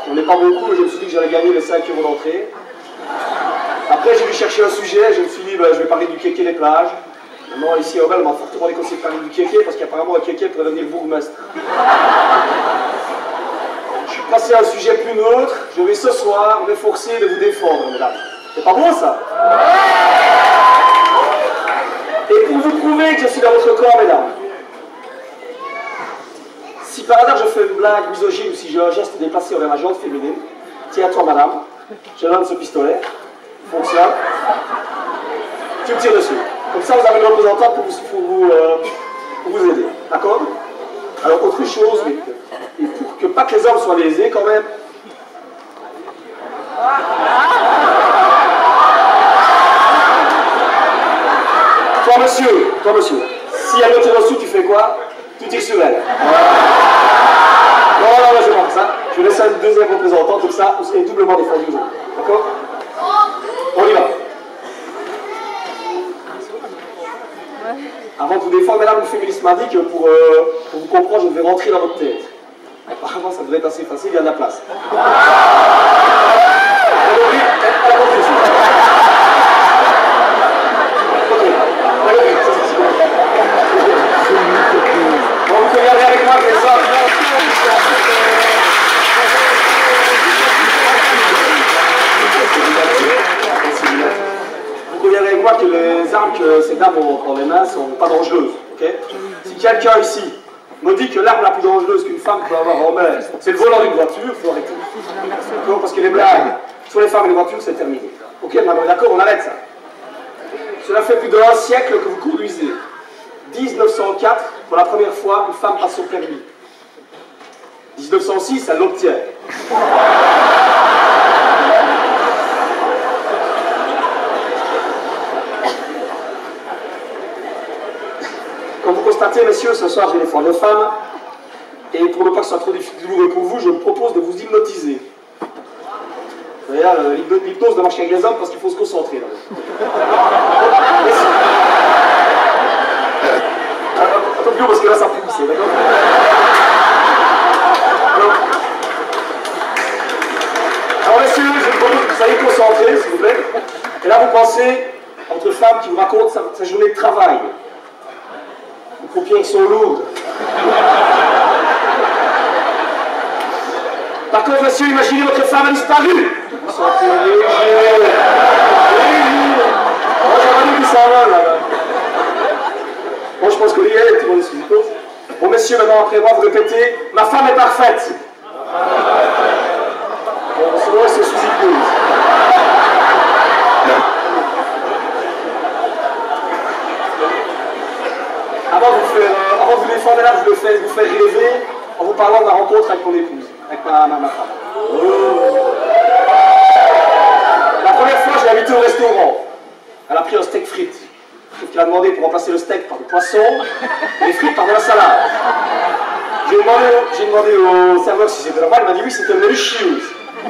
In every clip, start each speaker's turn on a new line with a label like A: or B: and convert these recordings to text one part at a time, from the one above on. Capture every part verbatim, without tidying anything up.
A: On n'est pas beaucoup, mais je me suis dit que j'allais gagner les cinq euros d'entrée. Après, j'ai dû chercher un sujet, je me suis dit, ben, je vais parler du kéké des plages. Maintenant, ici à Aubaine, on m'a fortement déconseillé de parler du kéké, parce qu'apparemment, un kéké pourrait devenir bourgmestre. Je suis passé à un sujet plus neutre, je vais ce soir m'efforcer de vous défendre, mesdames. C'est pas bon, ça? Et pour vous prouver que je suis dans votre corps, mesdames, si par hasard je fais une blague misogyne ou si j'ai un geste déplacé envers ma jante féminine, tiens à toi, madame, je donne ce pistolet, fonctionne, tu me tires dessus. Comme ça, vous avez une représentante pour vous, pour vous, euh, pour vous aider. D'accord? Alors, autre chose, mais, et pour que pas que les hommes soient lésés, quand même. Toi, monsieur, toi, monsieur, si elle me tire dessus, tu fais quoi? Tu tires sur elle. Non, non, non, je vois ça. Je laisse une deuxième représentante, comme ça, vous serez doublement défendu aujourd'hui. D'accord? On y va. Avant de vous défendre, madame, le féministe m'a dit que pour, euh, pour vous comprendre, je devais rentrer dans votre tête. Apparemment, ça devrait être assez facile, il y a de la place. Bon, vous pouvez regarder avec moi que les hommes. Vous conviendrez avec moi que les armes que ces dames ont dans les mains ne sont pas dangereuses. Okay? Si quelqu'un ici me dit que l'arme la plus dangereuse qu'une femme peut avoir en main, c'est le volant d'une voiture, il faut arrêter. Parce que les blagues sur les femmes et les voitures, c'est terminé. Ok, madame, d'accord, on arrête ça. Cela fait plus d'un siècle que vous conduisez. mille neuf cent quatre, pour la première fois, une femme passe son permis. mille neuf cent six, elle l'obtient. Comme vous constatez, messieurs, ce soir, j'ai les fois de femmes. Et pour ne pas que ce soit trop douloureux pour vous, je me propose de vous hypnotiser. D'ailleurs, l'hypnose de marcher avec les hommes parce qu'il faut se concentrer. Là. Un peu plus haut parce que là, ça pousse, d'accord? Alors, messieurs, je vous propose que vous soyez concentrés, s'il vous plaît. Et là, vous pensez à votre femme qui vous raconte sa, sa journée de travail. Vos paupières sont lourdes. Par contre, monsieur, imaginez votre femme a disparu. Vous sentez léger. Moi, j'aurais dit que ça va, là-bas. Bon, je pense que l'I A est tout le monde sous hypnose. Bon, messieurs, maintenant, après moi, vous répétez « Ma femme est parfaite ». Bon, souvent, c'est sous hypnose. Avant de vous, faire, euh, avant de vous défendre, là, je vais faire, vous faire rêver en vous parlant de la rencontre avec mon épouse, avec ma, ma, ma femme. Oh. La première fois, je l'ai invitée au restaurant. Elle a pris un steak frites. Sauf qu'elle a demandé pour remplacer le steak par du poisson et les frites par de la salade. J'ai demandé, j'ai demandé au serveur si c'était normal, il m'a dit oui, c'était delicious.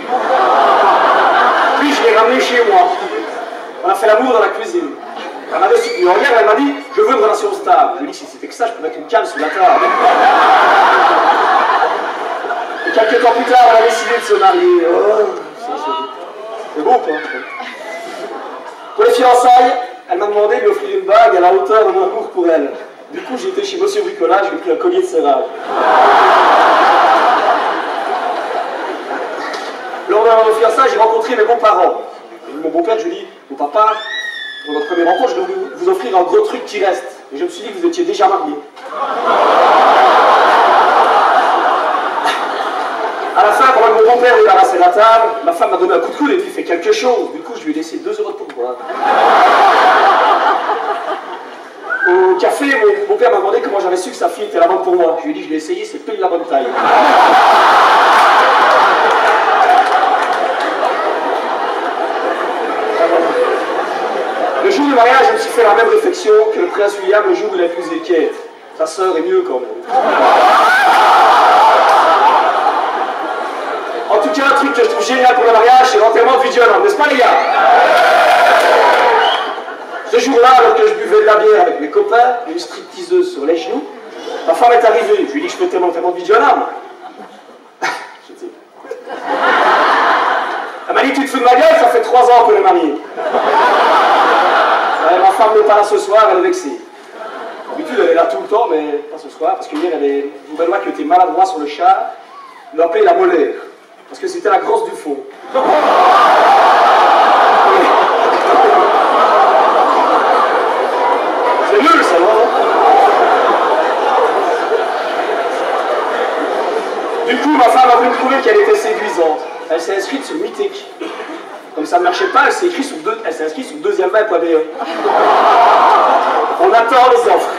A: Puis je l'ai ramené chez moi. On a fait l'amour dans la cuisine. Elle m'a dessus, en hier, elle m'a dit je veux une relation stable. Je lui ai dit si c'était que ça, je peux mettre une canne sous la table. Et quelques temps plus tard, elle a décidé de se marier. Oh, c'est beau, quoi. Pour les fiançailles, elle m'a demandé de lui offrir une bague à la hauteur de mon amour pour elle. Du coup, j'ai été chez Monsieur Bricolage, j'ai pris un collier de serrage. Lors de nos fiançailles, j'ai rencontré mes beaux-parents. Mon beau-père, je lui ai dit, mon papa, pour notre première rencontre, je vais vous offrir un gros truc qui reste. Et je me suis dit que vous étiez déjà mariés. À la fin, pendant que mon beau-père débarrassait la table, ma femme m'a donné un coup de coude et dit fais quelque chose. Du coup, je lui ai laissé deux euros de pourboire. Au café, mon, mon père m'a demandé comment j'avais su que sa fille était la bonne pour moi. Je lui ai dit je l'ai essayé, c'est pile la bonne taille. Le jour du mariage, je me suis fait la même réflexion que le prince William le jour où il a épousé Kate. Sa sœur est mieux quand même. En tout cas, un truc que je trouve génial pour le mariage, c'est l'enterrement de vie de jeune homme, n'est-ce pas les gars? Ce jour-là, alors que je buvais de la bière avec mes copains, une stripteaseuse sur les genoux, ma femme est arrivée. Je lui ai dit que je fêtais mon enterrement de vie de jeune homme. Je dis... Elle m'a dit, tu te fous de ma gueule, ça fait trois ans qu'on est mariés. Ouais, ma femme n'est pas là ce soir, elle est vexée. D'habitude, elle est là tout le temps, mais pas ce soir, parce que hier, elle est une Benoît qui était maladroit sur le char, il l'a appelé la molaire, parce que c'était la grosse du fond. C'est nul, ça, non? Du coup, ma femme a voulu prouver qu'elle était séduisante. Elle s'est inscrite sur Mythique. Comme ça ne marchait pas, elle s'est inscrite sur, deux, elle s'est inscrite sur deuxième main point B E. On attend les offres.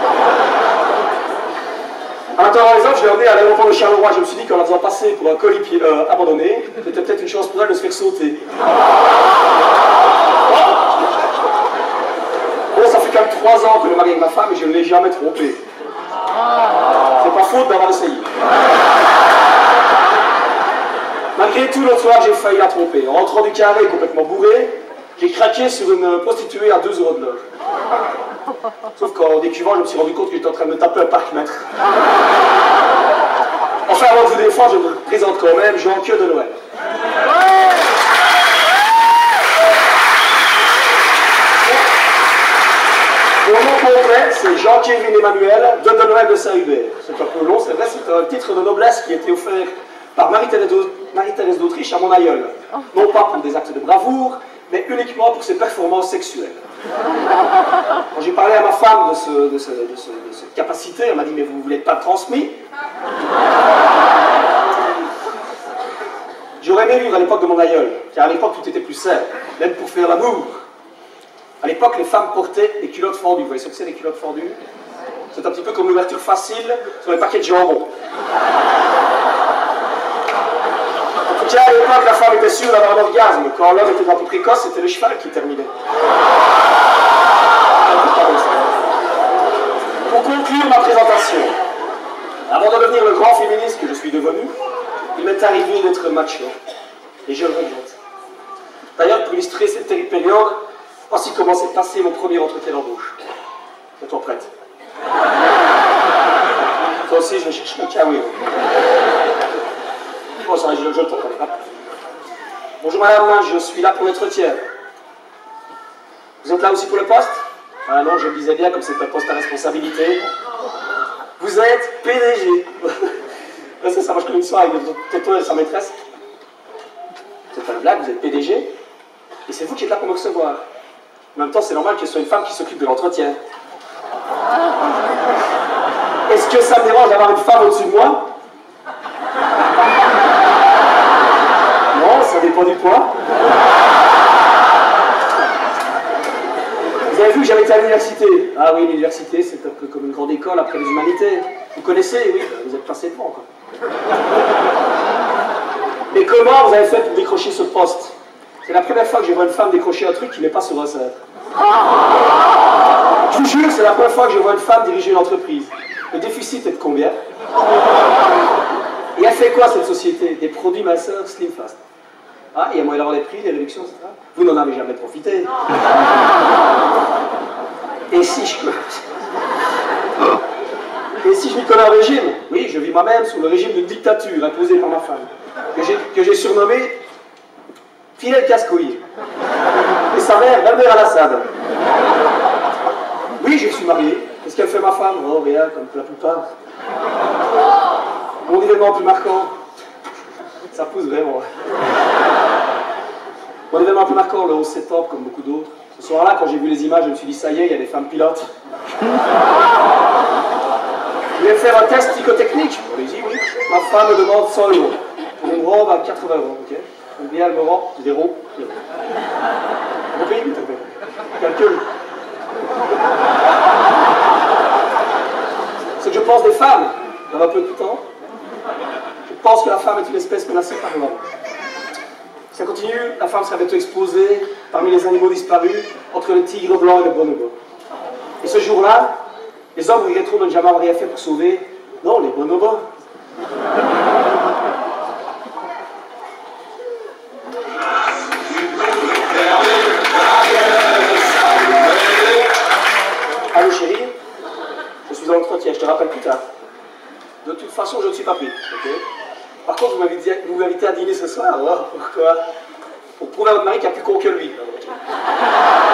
A: En attendant les offres, je l'ai emmené à l'aéroport de Charleroi. Je me suis dit qu'en la faisant passer pour un colis euh, abandonné, c'était peut-être une chance pour elle de se faire sauter. Bon, ça fait quand même trois ans que je me marie avec ma femme et je ne l'ai jamais trompée. C'est pas faute d'avoir essayé. Malgré tout, l'autre soir, j'ai failli la tromper. En rentrant du carré complètement bourré, j'ai craqué sur une prostituée à deux euros de l'heure. Sauf qu'en décuvant, je me suis rendu compte que j'étais en train de me taper un parc-mètre. Enfin, avant de vous défendre, je me présente quand même Jean Queue de Noël. Mon nom complet, c'est Jean-Kévin Emmanuel de de Noël de Saint-Hubert. C'est un peu long, c'est vrai, c'est un titre de noblesse qui a été offert par Marie-Thérèse d'Autriche à mon aïeul. Non pas pour des actes de bravoure, mais uniquement pour ses performances sexuelles. Quand j'ai parlé à ma femme de, ce, de, ce, de, ce, de cette capacité, elle m'a dit, mais vous ne voulez pas transmis? J'aurais aimé vivre à l'époque de mon aïeul, car à l'époque tout était plus simple, même pour faire l'amour. À l'époque, les femmes portaient des culottes fendues. Vous voyez ce que c'est, les culottes fendues? C'est un petit peu comme l'ouverture facile sur les paquets de jambon. En tout cas, à l'époque, la femme était sûre d'avoir un orgasme. Quand l'homme était un peu précoce, c'était le cheval qui terminait. Pour conclure ma présentation, avant de devenir le grand féministe que je suis devenu, il m'est arrivé d'être macho. Et je le regrette. D'ailleurs, pour illustrer cette terrible période, voici comment s'est passé mon premier entretien d'embauche. Es-tu prête? Toi aussi, je cherche le kawi. Bon, ça va, je le jette. Bonjour madame, je suis là pour l'entretien. Vous êtes là aussi pour le poste? Ah non, je le disais bien, comme c'est un poste à responsabilité. Vous êtes P D G. C'est ça, moi je connais une soirée avec toi et sa maîtresse. C'est pas une blague, vous êtes P D G. Et c'est vous qui êtes là pour me recevoir. En même temps, c'est normal que ce soit une femme qui s'occupe de l'entretien. Est-ce que ça me dérange d'avoir une femme au-dessus de moi? Non, ça dépend du poids. Vous avez vu que j'avais été à l'université? Ah oui, l'université, c'est un peu comme une grande école après les humanités. Vous connaissez, oui, vous êtes passé devant, quoi. Et comment vous avez fait pour décrocher ce poste? C'est la première fois que je vois une femme décrocher un truc qui n'est pas sur un cintre. Je vous jure, c'est la première fois que je vois une femme diriger une entreprise. Le déficit est de combien? Et elle fait quoi cette société? Des produits masseurs Slim Fast. Ah, il y a moyen d'avoir des prix, des réductions, et cetera. Vous n'en avez jamais profité. Et si je... Et si je m'y connais en régime? Oui, je vis moi-même sous le régime d'une dictature imposée par ma femme, que j'ai surnommée Fidel Cascouille. Et sa mère, Bernard Al-Assad. Oui, je suis marié. Qu'est-ce qu'elle fait ma femme? Oh, rien, comme la plupart. Mon événement plus marquant, ça pousse vraiment. Mon événement plus marquant, le onze septembre, comme beaucoup d'autres. Ce soir-là, quand j'ai vu les images, je me suis dit, ça y est, il y a des femmes pilotes. Je vais faire un test psychotechnique. Allez-y, oui. Ma femme me demande cent euros. Pour une robe à quatre-vingts euros, ok? Combien elle me rend? Zéro. Vous payez, s'il te plaît. Calcul. Ce que je pense des femmes, dans un peu de temps, je pense que la femme est une espèce menacée par l'homme. Si ça continue, la femme sera bientôt exposée parmi les animaux disparus entre le tigre blanc et le bonobo. Et ce jour-là, les hommes regretteront de ne jamais avoir rien fait pour sauver, non, les bonobos. Allô chérie, je suis en entretien, je te rappelle plus tard. De toute façon, je ne suis pas pris, ok? Par contre, vous m'invitez à dîner ce soir, alors pourquoi? pour prouver à votre mari qu'il n'y a plus con que lui dans la voiture.